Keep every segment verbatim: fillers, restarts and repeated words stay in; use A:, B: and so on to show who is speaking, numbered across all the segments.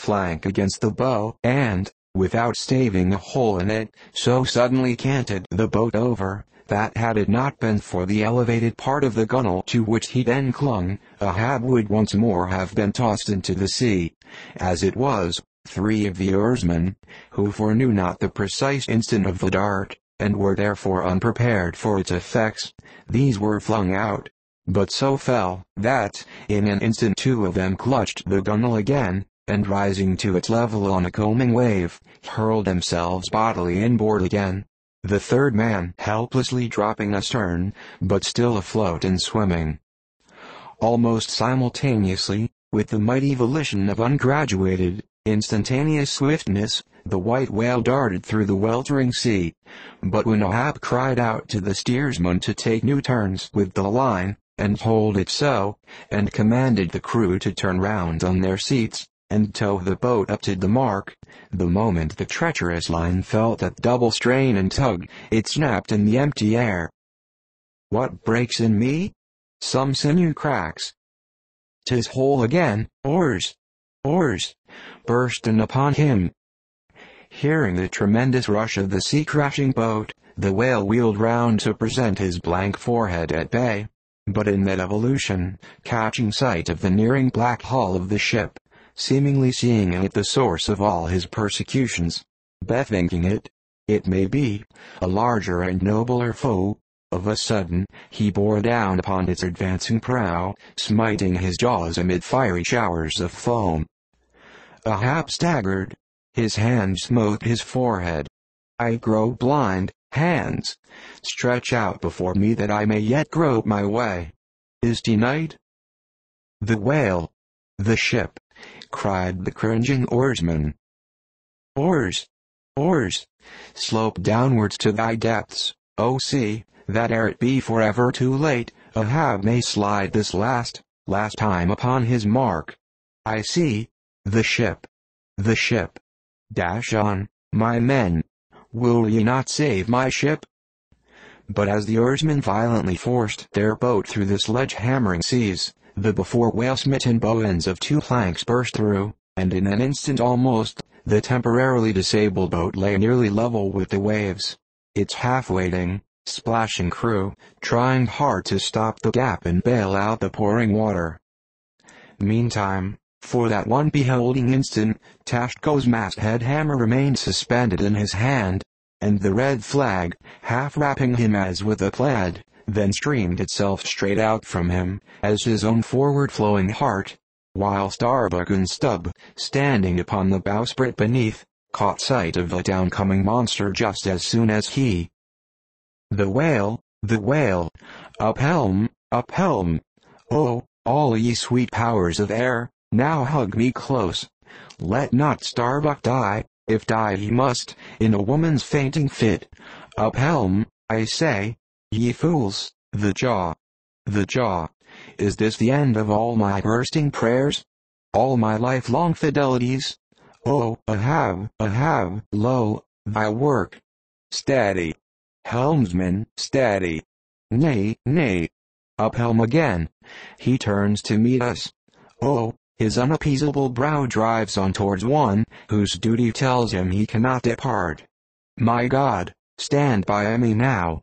A: flank against the bow, and, without staving a hole in it, so suddenly canted the boat over, that had it not been for the elevated part of the gunwale to which he then clung, Ahab would once more have been tossed into the sea. As it was, three of the oarsmen, who foreknew not the precise instant of the dart, and were therefore unprepared for its effects, these were flung out, but so fell, that, in an instant two of them clutched the gunwale again, and rising to its level on a combing wave, hurled themselves bodily inboard again. The third man helplessly dropping astern, but still afloat and swimming. Almost simultaneously, with the mighty volition of ungraduated, instantaneous swiftness, the white whale darted through the weltering sea. But when Ahab cried out to the steersman to take new turns with the line, and hold it so, and commanded the crew to turn round on their seats, and tow the boat up to the mark, the moment the treacherous line felt that double strain and tug, it snapped in the empty air. What breaks in me? Some sinew cracks. 'Tis whole again, oars! Oars! Burst in upon him. Hearing the tremendous rush of the sea-crashing boat, the whale wheeled round to present his blank forehead at bay. But in that evolution, catching sight of the nearing black hull of the ship, seemingly seeing in it the source of all his persecutions, bethinking it, it may be, a larger and nobler foe, of a sudden, he bore down upon its advancing prow, smiting his jaws amid fiery showers of foam. Ahab staggered. His hand smote his forehead. I grow blind. Hands, stretch out before me that I may yet grope my way. Is 't night? The whale, the ship, cried the cringing oarsman. Oars, oars, slope downwards to thy depths, O sea, that ere it be forever too late, Ahab may slide this last, last time upon his mark. I see, the ship, the ship. Dash on, my men. Will ye not save my ship? But as the oarsmen violently forced their boat through the sledge-hammering seas, the before whale-smitten bow ends of two planks burst through, and in an instant almost, the temporarily disabled boat lay nearly level with the waves. Its half-waiting, splashing crew, trying hard to stop the gap and bail out the pouring water. Meantime, for that one beholding instant, Tashko's masthead hammer remained suspended in his hand, and the red flag, half wrapping him as with a plaid, then streamed itself straight out from him, as his own forward-flowing heart, while Starbuck and Stubb, standing upon the bowsprit beneath, caught sight of the downcoming monster just as soon as he. The whale, the whale, up helm, up helm! Oh, all ye sweet powers of air, now hug me close. Let not Starbuck die, if die he must, in a woman's fainting fit. Up helm, I say, ye fools, the jaw. The jaw. Is this the end of all my bursting prayers? All my lifelong fidelities? Oh, Ahab, Ahab, lo, thy work. Steady. Helmsman, steady. Nay, nay. Up helm again. He turns to meet us. Oh, his unappeasable brow drives on towards one, whose duty tells him he cannot depart. My God, stand by me now.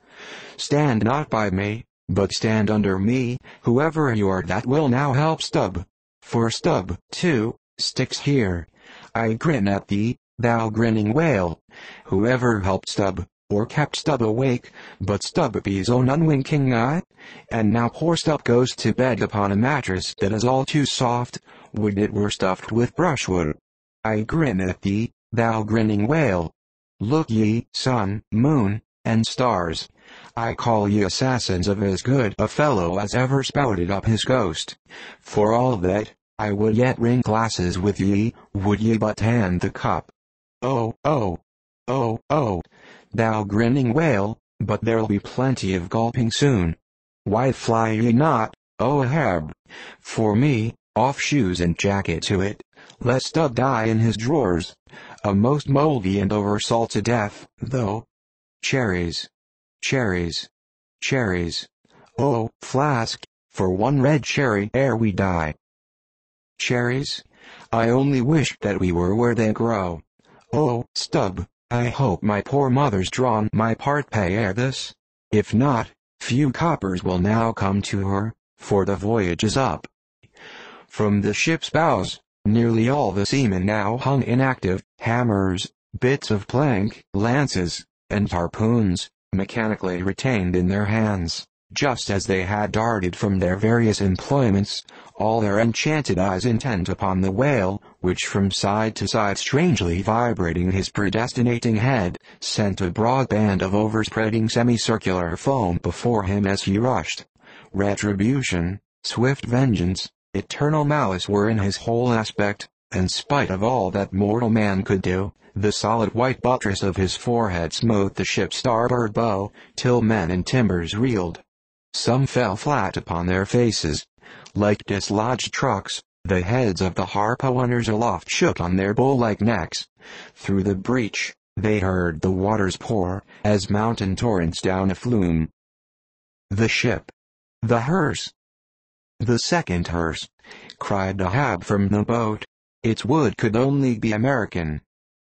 A: Stand not by me, but stand under me, whoever you are that will now help Stubb. For Stubb, too, sticks here. I grin at thee, thou grinning whale. Whoever helped Stubb, or kept Stubb awake, but Stubby's own unwinking eye? And now poor Stubb goes to bed upon a mattress that is all too soft, would it were stuffed with brushwood. I grin at thee, thou grinning whale. Look ye, sun, moon, and stars. I call ye assassins of as good a fellow as ever spouted up his ghost. For all that, I would yet ring glasses with ye, would ye but hand the cup. Oh, oh, oh, oh, thou grinning whale, but there'll be plenty of gulping soon. Why fly ye not, O Ahab? For me, off shoes and jacket to it. Let Stubb die in his drawers. A most mouldy and over-salted death, though. Cherries. Cherries. Cherries. Oh, flask, for one red cherry ere we die. Cherries, I only wish that we were where they grow. Oh, Stubb, I hope my poor mother's drawn my part pay ere this. If not, few coppers will now come to her, for the voyage is up. From the ship's bows, nearly all the seamen now hung inactive, hammers, bits of plank, lances, and harpoons, mechanically retained in their hands, just as they had darted from their various employments, all their enchanted eyes intent upon the whale, which from side to side strangely vibrating his predestinating head, sent a broad band of overspreading semicircular foam before him as he rushed. Retribution, swift vengeance, eternal malice were in his whole aspect, and spite of all that mortal man could do, the solid white buttress of his forehead smote the ship's starboard bow, till men and timbers reeled. Some fell flat upon their faces. Like dislodged trucks, the heads of the harpooners aloft shook on their bull-like necks. Through the breach, they heard the waters pour, as mountain torrents down a flume. The ship. The hearse. The second hearse, cried Ahab from the boat. Its wood could only be American.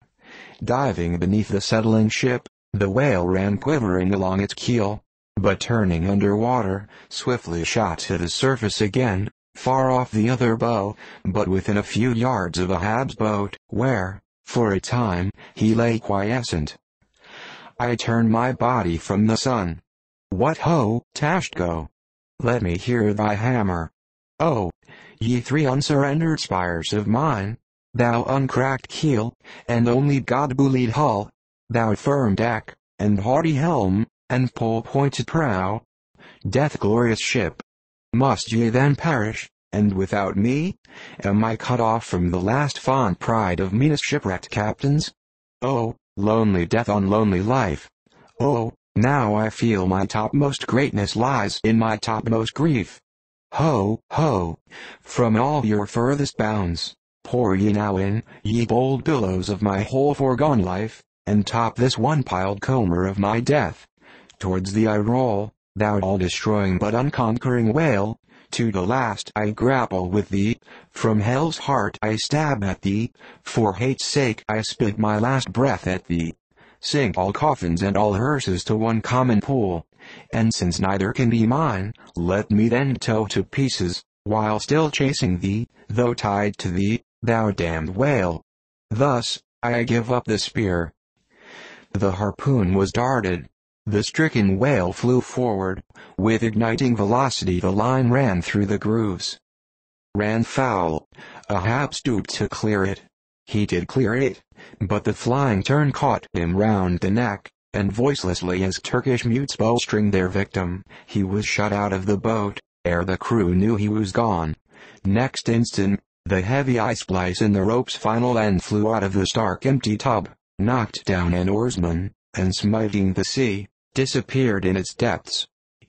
A: Diving beneath the settling ship, the whale ran quivering along its keel, but turning under water, swiftly shot to the surface again, far off the other bow, but within a few yards of Ahab's boat, where, for a time, he lay quiescent. I turned my body from the sun. What ho, Tashko! Let me hear thy hammer. Oh, ye three unsurrendered spires of mine, thou uncracked keel, and only God-buoyed hull, thou firm deck, and haughty helm, and pole-pointed prow, death-glorious ship. Must ye then perish, and without me? Am I cut off from the last fond pride of meanest shipwrecked captains? Oh, lonely death on lonely life! Oh, now I feel my topmost greatness lies in my topmost grief. Ho, ho! From all your furthest bounds, pour ye now in, ye bold billows of my whole foregone life, and top this one-piled comber of my death. Towards thee I roll, thou all-destroying but unconquering whale, to the last I grapple with thee, from hell's heart I stab at thee, for hate's sake I spit my last breath at thee. Sink all coffins and all hearses to one common pool, and since neither can be mine, let me then tow to pieces, while still chasing thee, though tied to thee, thou damned whale. Thus, I give up the spear. The harpoon was darted. The stricken whale flew forward. With igniting velocity the line ran through the grooves. Ran foul. Ahab stooped to clear it. He did clear it, but the flying turn caught him round the neck, and voicelessly as Turkish mutes bowstring their victim, he was shot out of the boat, ere the crew knew he was gone. Next instant, the heavy ice-splice in the rope's final end flew out of the stark empty tub, knocked down an oarsman, and smiting the sea, disappeared in its depths.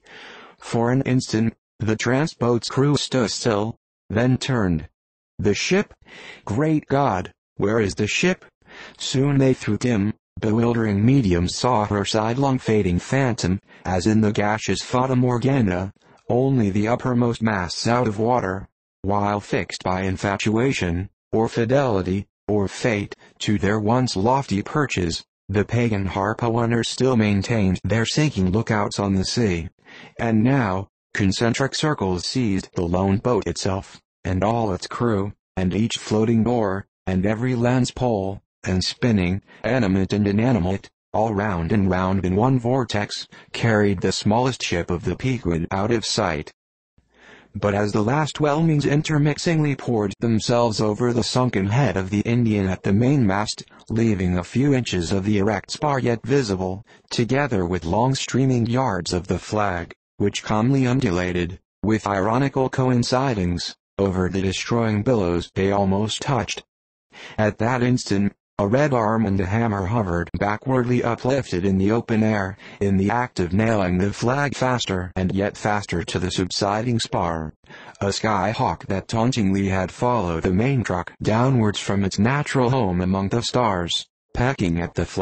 A: For an instant, the transboat's crew stood still, then turned. The ship? Great God, where is the ship? Soon they through dim, bewildering mediums saw her sidelong fading phantom, as in the gaseous Fata Morgana, only the uppermost masts out of water, while fixed by infatuation, or fidelity, or fate, to their once lofty perches, the pagan harpooners still maintained their sinking lookouts on the sea. And now, concentric circles seized the lone boat itself, and all its crew, and each floating oar, and every lance pole, and spinning, animate and inanimate, all round and round in one vortex, carried the smallest ship of the Pequod out of sight. But as the last whelmings intermixingly poured themselves over the sunken head of the Indian at the mainmast, leaving a few inches of the erect spar yet visible, together with long streaming yards of the flag, which calmly undulated, with ironical coincidings, over the destroying billows they almost touched. At that instant, a red arm and a hammer hovered backwardly uplifted in the open air, in the act of nailing the flag faster and yet faster to the subsiding spar. A skyhawk that tauntingly had followed the main truck downwards from its natural home among the stars, pecking at the flag,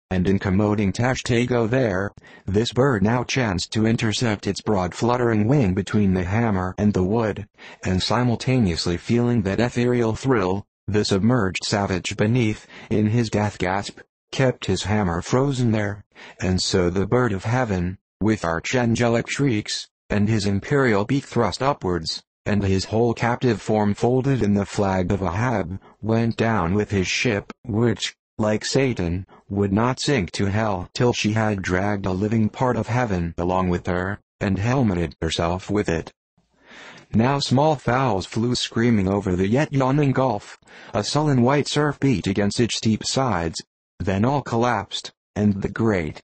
A: and incommoding Tashtego there, this bird now chanced to intercept its broad fluttering wing between the hammer and the wood, and simultaneously feeling that ethereal thrill, the submerged savage beneath, in his death gasp, kept his hammer frozen there, and so the bird of heaven, with archangelic shrieks, and his imperial beak thrust upwards, and his whole captive form folded in the flag of Ahab, went down with his ship, which, like Satan, would not sink to hell till she had dragged a living part of heaven along with her, and helmeted herself with it. Now small fowls flew screaming over the yet yawning gulf, a sullen white surf beat against its steep sides, then all collapsed, and the great,